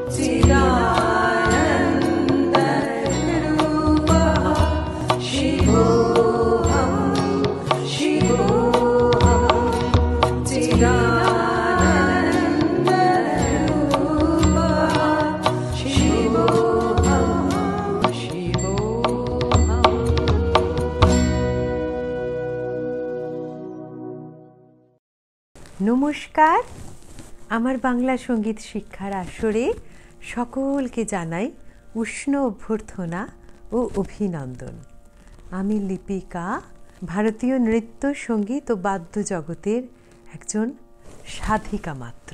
নমস্কার, আমার বাংলা সঙ্গীত শিক্ষার আসরে সকলকে জানাই উষ্ণ অভ্যর্থনা ও অভিনন্দন। আমি লিপিকা, ভারতীয় নৃত্য, সঙ্গীত ও বাদ্য জগতের একজন সাধিকা মাত্র।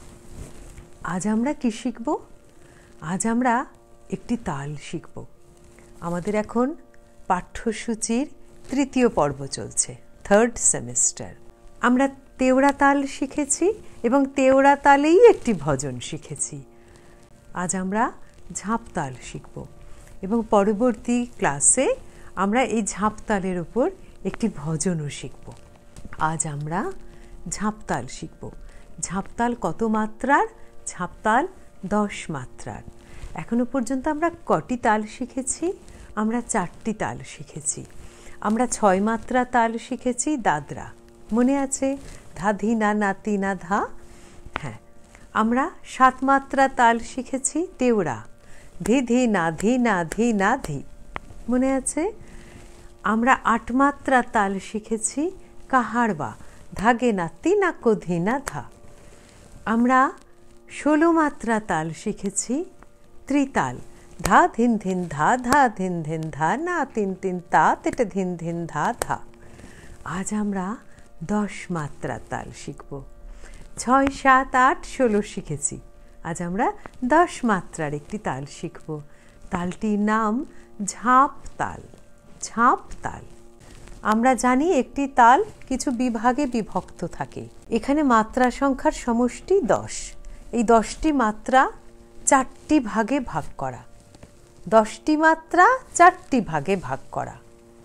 আজ আমরা কি শিখব? আজ আমরা একটি তাল শিখব। আমাদের এখন পাঠ্যসূচির তৃতীয় পর্ব চলছে, থার্ড সেমিস্টার। আমরা তেওড়া তাল শিখেছি এবং তেওড়া তালেই একটি ভজন শিখেছি। আজ আমরা ঝাঁপ তাল শিখব এবং পরবর্তী ক্লাসে আমরা এই ঝাঁপ তালের উপর একটি ভজনও শিখব। আজ আমরা ঝাঁপ তাল শিখব। ঝাঁপ তাল কত মাত্রার? ঝাঁপ তাল 10 মাত্রার। এখনো পর্যন্ত আমরা কটি তাল শিখেছি? আমরা 4টি তাল শিখেছি। আমরা 6 মাত্রা তাল শিখেছি, দাদরা, মনে আছে? ধা ধি না না তি না ধা। হ্যাঁ, আমরা 7 মাত্রা তাল শিখেছি, তেওড়া, ধি ধি না ধি না ধি না ধি, মনে আছে? আমরা 8 মাত্রা তাল শিখেছি, কাহারবা, ধাগে না তি না কো ধি না ধা। আমরা 16 মাত্রা তাল শিখেছি, ত্রিতাল, ধা ধিন ধিন ধা ধা ধিন ধিন ধা না তিন তিন তা তেটে ধিন ধিন ধা ধা। আজ আমরা 10 মাত্রা তাল শিখব। 6, 7, 8, 16 শিখেছি। আজ আমরা 10 মাত্রার একটি তাল শিখব। তালটির নাম ঝাঁপ তাল। ঝাঁপ তাল। আমরা জানি একটি তাল কিছু বিভাগে বিভক্ত থাকে। এখানে মাত্রা সংখ্যার সমষ্টি 10। এই 10টি মাত্রা 4টি ভাগে ভাগ করা। 10টি মাত্রা 4টি ভাগে ভাগ করা।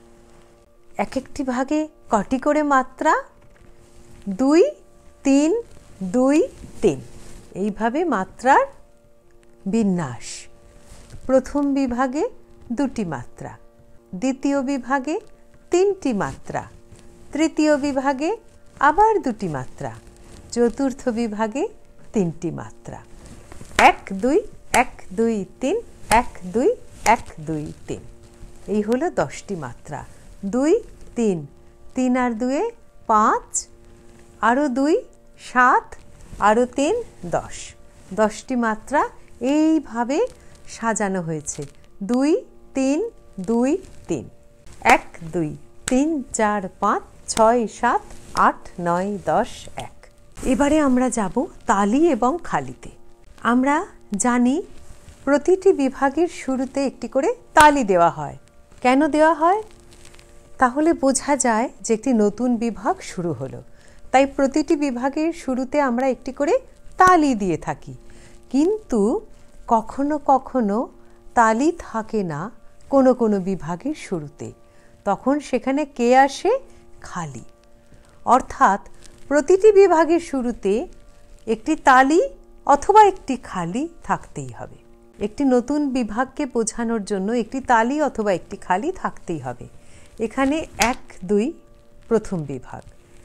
এক একটি ভাগে কটি করে মাত্রা? 2, 3, 2, 3, এইভাবে মাত্রার বিন্যাস। প্রথম বিভাগে 2টি মাত্রা, দ্বিতীয় বিভাগে 3টি মাত্রা, তৃতীয় বিভাগে আবার 2টি মাত্রা, চতুর্থ বিভাগে 3টি মাত্রা। 1, 2, 1, 2, 3, 1, 2, 1, 2, 3, এই হলো 10টি মাত্রা। 2, 3, 3 আর 2 5, আরও 2 7, আরও 3 10। 10টি মাত্রা এইভাবে সাজানো হয়েছে। 2, 3, 2, 3, 1, 2, 3, 4, 5, 6, 7, 8, 9, 10, 1। এবারে আমরা যাব তালি এবং খালিতে। আমরা জানি প্রতিটি বিভাগের শুরুতে একটি করে তালি দেওয়া হয়। কেন দেওয়া হয়? তাহলে বোঝা যায় যে একটি নতুন বিভাগ শুরু হলো। তাই প্রতিটি বিভাগের শুরুতে আমরা একটি করে তালি দিয়ে থাকি। কিন্তু কখনো কখনো তালি থাকে না কোনো কোনো বিভাগের শুরুতে। তখন সেখানে কে আসে? খালি। অর্থাৎ প্রতিটি বিভাগের শুরুতে একটি তালি অথবা একটি খালি থাকতেই হবে। একটি নতুন বিভাগকে বোঝানোর জন্য একটি তালি অথবা একটি খালি থাকতেই হবে। এখানে 1, 2 প্রথম বিভাগ,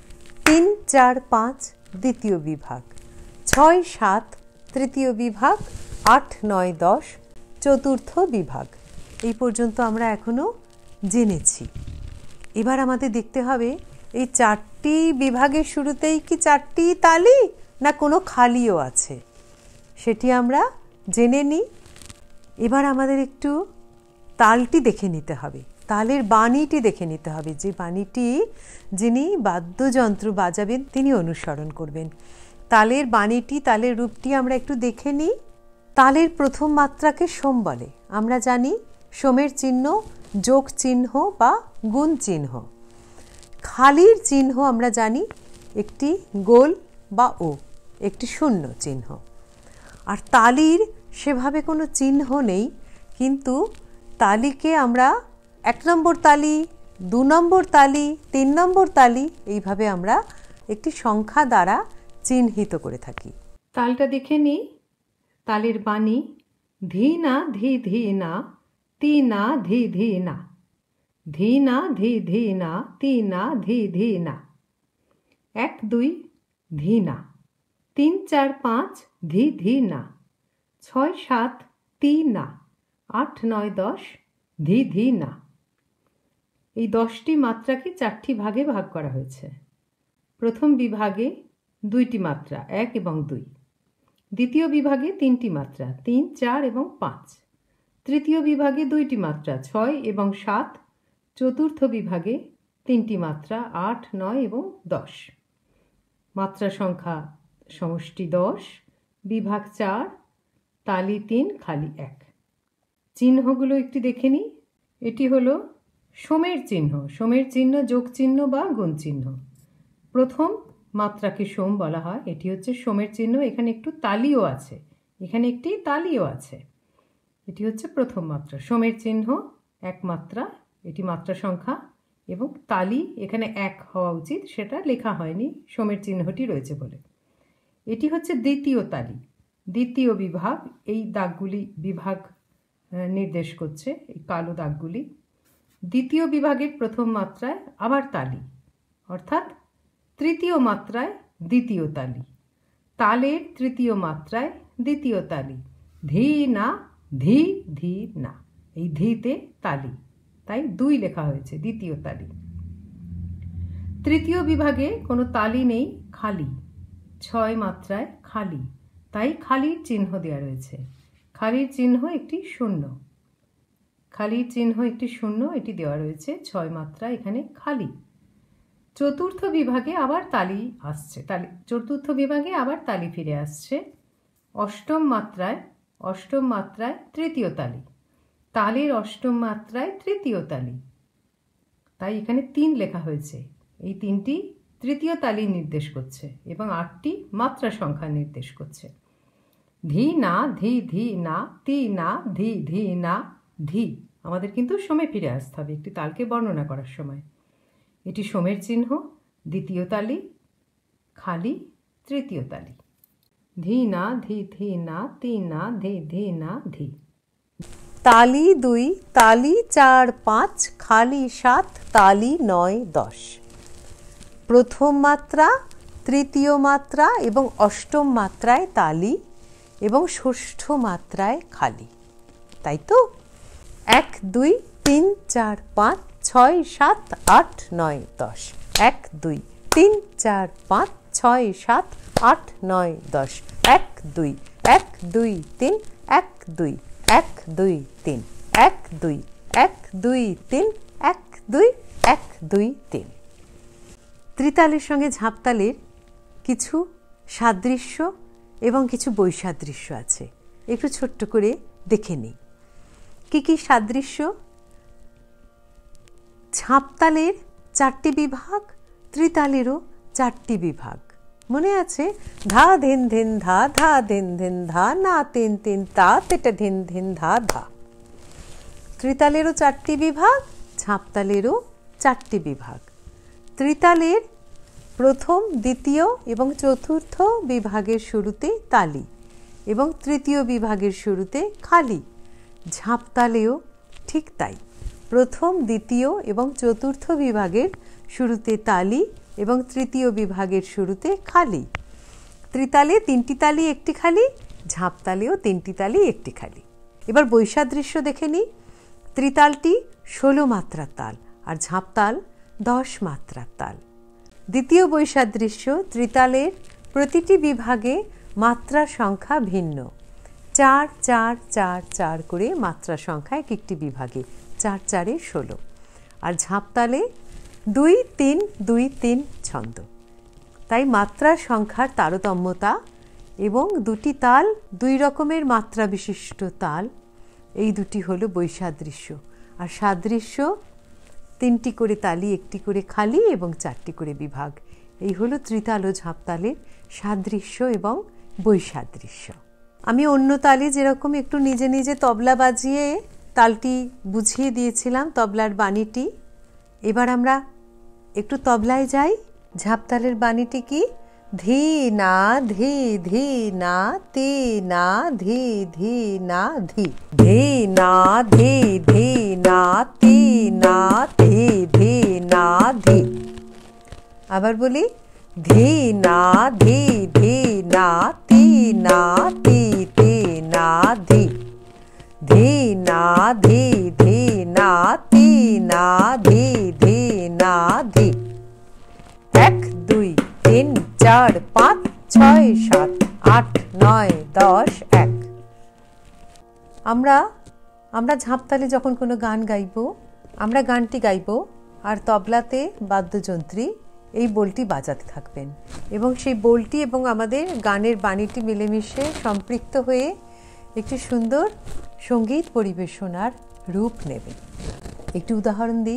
3, 4, 5 দ্বিতীয় বিভাগ, 6, 7 তৃতীয় বিভাগ, 8, 9, 10 চতুর্থ বিভাগ। এই পর্যন্ত আমরা এখনো জেনেছি। এবার আমাদের দেখতে হবে এই 4টি বিভাগের শুরুতেই কি 4টি তালি না কোনো খালিও আছে, সেটি আমরা জেনে নিই। এবার আমাদের একটু তালটি দেখে নিতে হবে, তালের বাণীটি দেখে নিতে হবে। যে বাণীটি যিনি বাদ্যযন্ত্র বাজাবেন তিনি অনুসরণ করবেন। তালের বাণীটি, তালের রূপটি আমরা একটু দেখে নিই। তালের প্রথম মাত্রাকে সোম বলে। আমরা জানি সোমের চিহ্ন যোগ চিহ্ন বা গুণ চিহ্ন। খালির চিহ্ন আমরা জানি একটি গোল বা ও, একটি শূন্য চিহ্ন। আর তালির সেভাবে কোনো চিহ্ন নেই, কিন্তু তালিকে আমরা 1 নম্বর তালি, 2 নম্বর তালি, 3 নম্বর তালি এইভাবে আমরা একটি সংখ্যা দ্বারা চিহ্নিত করে থাকি। তালটা দেখে নিই। তালের বাণী ধি না ধি ধি না তি না ধি ধি না, ধি না ধি ধি না তি না ধি ধি না। 1 2 ধি না, 3 4 5 ধি ধি না, 6 7 তি না, 8 9 10 ধি ধি না। এই 10টি মাত্রাকে 4টি ভাগে ভাগ করা হয়েছে। প্রথম বিভাগে 2টি মাত্রা 1 এবং 2, দ্বিতীয় বিভাগে 3টি মাত্রা 3 4 এবং 5, তৃতীয় বিভাগে 2টি মাত্রা 6 এবং 7, চতুর্থ বিভাগে 3টি মাত্রা 8 9 এবং 10। মাত্রা সংখ্যা সমষ্টি 10, বিভাগ 4, তালি 3 খালি 1। চিহ্নগুলো একটু দেখে নিই। এটি হলো সমের চিহ্ন, সমের চিহ্ন যোগ চিহ্ন বা গুণ চিহ্ন। প্রথম মাত্রাকে সোম বলা হয়, এটি হচ্ছে সোমের চিহ্ন। এখানে একটু তালিও আছে, এখানে একটি তালিও আছে। এটি হচ্ছে প্রথম মাত্রা, সোমের চিহ্ন 1 মাত্রা, এটি মাত্রা সংখ্যা, এবং তালি এখানে 1 হওয়া উচিত, সেটা লেখা হয়নি, সোমের চিহ্নটি রয়েছে বলে। এটি হচ্ছে দ্বিতীয় তালি, দ্বিতীয় বিভাগ। এই দাগগুলি বিভাগ নির্দেশ করছে, এই কালো দাগগুলি। দ্বিতীয় বিভাগের প্রথম মাত্রায় আবার তালি, অর্থাৎ তৃতীয় মাত্রায় দ্বিতীয় তালি। তালের তৃতীয় মাত্রায় দ্বিতীয় তালি, ধি না ধি ধি না, এই ধিতে তালি, তাই 2 লেখা হয়েছে, দ্বিতীয় তালি। তৃতীয় বিভাগে কোনো তালি নেই, খালি, 6 মাত্রায় খালি, তাই খালির চিহ্ন দেওয়া রয়েছে। খালির চিহ্ন একটি শূন্য, খালির চিহ্ন একটি শূন্য, এটি দেওয়া রয়েছে 6 মাত্রা, এখানে খালি। চতুর্থ বিভাগে আবার তালি আসছে, চতুর্থ বিভাগে আবার তালি ফিরে আসছে। অষ্টম মাত্রায় তৃতীয় তালি, তালের অষ্টম মাত্রায় তৃতীয় তালি, তাই এখানে 3 লেখা হয়েছে। এই 3টি তৃতীয় তালি নির্দেশ করছে এবং 8টি মাত্রা সংখ্যা নির্দেশ করছে। ধি না ধি ধি না তি না ধি ধি না ধি। আমাদের কিন্তু সময় ফিরে আসতে হবে একটি তালকে বর্ণনা করার সময়। এটি সোমের চিহ্ন, দ্বিতীয় তালি, খালি, তৃতীয় তালি। ধি না ধি ধি না তি না ধি ধি না ধি। তালি 2, তালি 4 5, খালি 7, তালি 9 10। প্রথম মাত্রা, তৃতীয় মাত্রা এবং অষ্টম মাত্রায় তালি এবং ষষ্ঠ মাত্রায় খালি, তাই তো? 1 2 3 4 5 6 7 8 9 10, 1 2 3 4 5 6 7 8 9 10, 1 2 1 2 3 1 2 1 2 3 1 2 1 2 3 1 2 1 2 3। ত্রিতালের সঙ্গে ঝাঁপতালের কিছু সাদৃশ্য এবং কিছু বৈসাদৃশ্য আছে, একটু ছোট্ট করে দেখে নিই। কি কি সাদৃশ্য? ঝাঁপতালের 4টি বিভাগ, ত্রিতালেরও 4টি বিভাগ। মনে আছে? ধা ধিন ধিন ধা, ধা ধিন ধিন ধা, না তিন তিন তা, তেটা ধিন ধিন ধা ধা। ত্রিতালেরও 4টি বিভাগ, ঝাঁপতালেরও 4টি বিভাগ। ত্রিতালের প্রথম, দ্বিতীয় এবং চতুর্থ বিভাগের শুরুতে তালি এবং তৃতীয় বিভাগের শুরুতে খালি। ঝাঁপতালেও ঠিক তাই, প্রথম, দ্বিতীয় এবং চতুর্থ বিভাগের শুরুতে তালি এবং তৃতীয় বিভাগের শুরুতে খালি। ত্রিতালে 3টি তালি 1টি খালি, ঝাঁপতালেও 3টি তালি 1টি খালি। এবার বৈসাদৃশ্য দেখে নিই। ত্রিতালটি 16 মাত্রার তাল আর ঝাঁপতাল 10 মাত্রার তাল। দ্বিতীয় বৈসাদৃশ্য, ত্রিতালের প্রতিটি বিভাগে মাত্রা সংখ্যা ভিন্ন, 4 4 4 4 করে মাত্রা সংখ্যা এক একটি বিভাগে, 4 4 16। আর ঝাঁপতালে 2 3 2 3 ছন্দ। তাই মাত্রা সংখ্যার তারতম্যতা এবং 2টি তাল 2 রকমের মাত্রা বিশিষ্ট তাল, এই দুটি হলো বৈসাদৃশ্য। আর সাদৃশ্য, 3টি করে তালি, 1টি করে খালি এবং 4টি করে বিভাগ। এই হলো ত্রিতাল ও ঝাঁপতালের সাদৃশ্য এবং বৈসাদৃশ্য। আমি অন্য তালে যেরকম একটু নিজে নিজে তবলা বাজিয়ে তালটি বুঝিয়ে দিয়েছিলাম, তবলার বাণীটি, এবার আমরা একটু তবলায় যাই। ঝাঁপতালের বাণীটি কি? धी ना धी धी ना ती ना धी धी ना धी धी ना धी धी না তি না ধি ধি না ধি। আবার বলি ধি না ধি ধি না তি না তি তি না ধি ধি না ধি ধি না তি না ধি ধি না ধি। 1 2 3 4 5 6 7 8 9 10 1। আমরা ঝাঁপতালে যখন কোনো গান গাইব, আমরা গানটি গাইব আর তবলাতে বাদ্যযন্ত্রী এই বোলটি বাজাতে থাকবেন এবং সেই বোলটি এবং আমাদের গানের বাণীটি মিলেমিশে সম্পৃক্ত হয়ে একটি সুন্দর সঙ্গীত পরিবেশনার রূপ নেবে। একটি উদাহরণ দিই।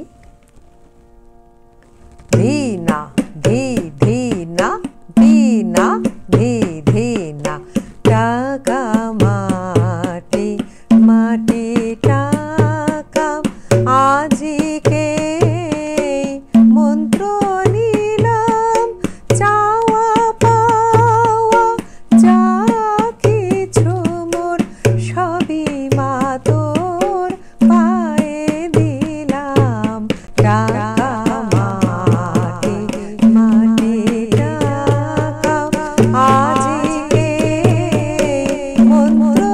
ধি না ধি ধি না ধি না ধি ধি না টাকা মাটি মাটি টাকা আজিকে মন্ত্র নিলাম চাওয়া পাওয়া যা কিছু মোর সবই মা তোর পায়ে দিলাম টাকা মাটি মাটি টাকা আজিকে মন্ত্র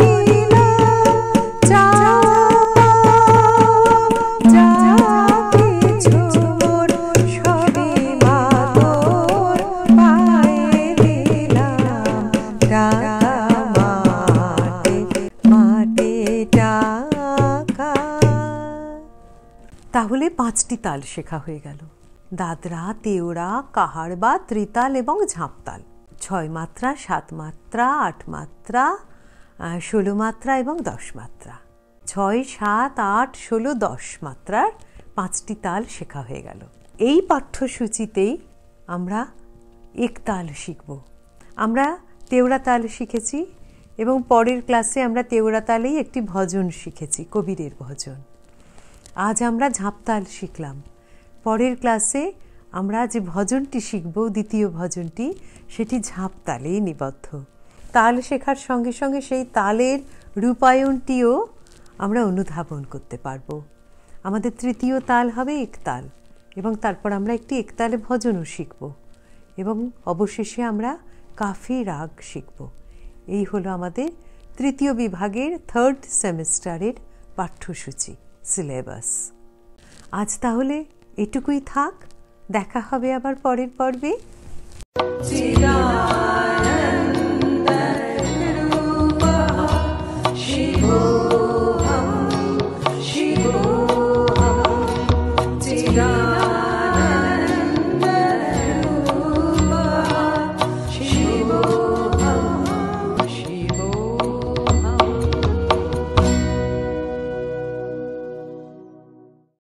তাহলে 5টি তাল শেখা হয়ে গেল। দাদরা, তেওড়া, কাহারবা, ত্রিতাল এবং ঝাঁপতাল। 6 মাত্রা, 7 মাত্রা, 8 মাত্রা, 16 মাত্রা এবং 10 মাত্রা। 6, 7, 8, 16, 10 মাত্রার 5টি তাল শেখা হয়ে গেল। এই পাঠ্যসূচিতেই আমরা একতাল শিখব। আমরা তেওড়া তাল শিখেছি এবং পরের ক্লাসে আমরা তেওড়া তালেই একটি ভজন শিখেছি, কবিরের ভজন। আজ আমরা ঝাঁপতাল শিখলাম। পরের ক্লাসে আমরা যে ভজনটি শিখব, দ্বিতীয় ভজনটি, সেটি ঝাঁপতালেই নিবদ্ধ। তাল শেখার সঙ্গে সঙ্গে সেই তালের রূপায়ণটিও আমরা অনুধাবন করতে পারব। আমাদের তৃতীয় তাল হবে একতাল এবং তারপর আমরা একটি একতালে ভজনও শিখব এবং অবশেষে আমরা কাফি রাগ শিখব। এই হলো আমাদের তৃতীয় বিভাগের 3rd সেমিস্টারের পাঠ্যসূচি, সিলেবাস। আজ তাহলে এটুকুই থাক। দেখা হবে আবার পরের পর্বে।